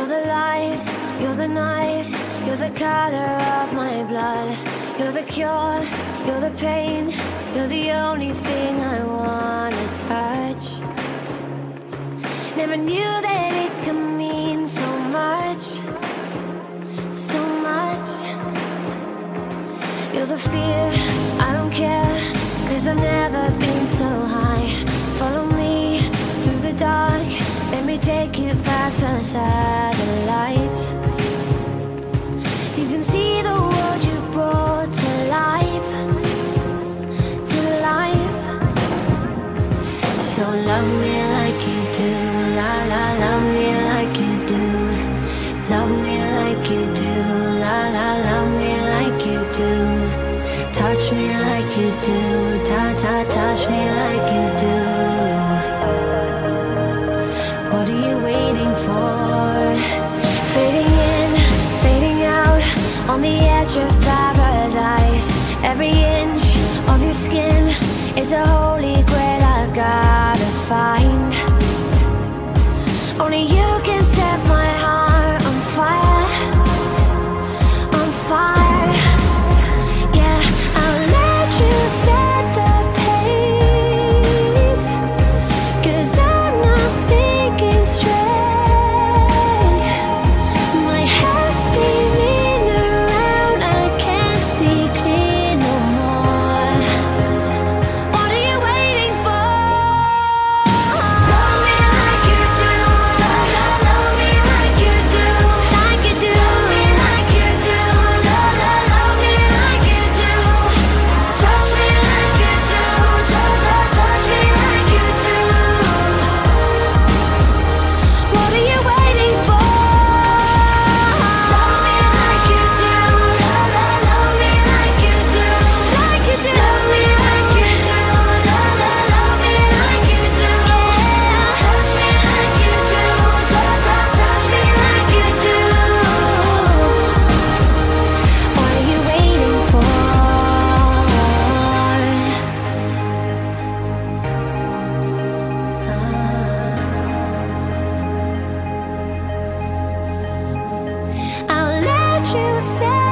You're the light, you're the night, you're the color of my blood. You're the cure, you're the pain, you're the only thing I wanna touch. Never knew that it could mean so much, so much. You're the fear, I don't care, 'cause I've never been so high. Follow me through the dark, let me take you past the satellites. You can see the world you brought to life, to life. So love me like you do, la la, love me like you do. Love me like you do, la la, love me like you do. Touch me like you do, ta ta, touch me like you do. What are you waiting for? Fading in, fading out, on the edge of paradise. Every inch of your skin is a holy grail I've gotta find. Only you can set my heart on fire, on fire. Yeah, I'll let you set the pace, 'cause I'm not thinking straight. My head's spinning around, I can't see clear no more. What are you waiting for? Love me like you do, love me like you do, like you do. Love me like you do, love me like you do. Touch me like you do, touch me like you do. What are you waiting for? Love me like you do, love me like you do, like you do. Love me like you do, love me like you do. Touch me like you do, touch me like you do. What are you waiting for? I'll let you say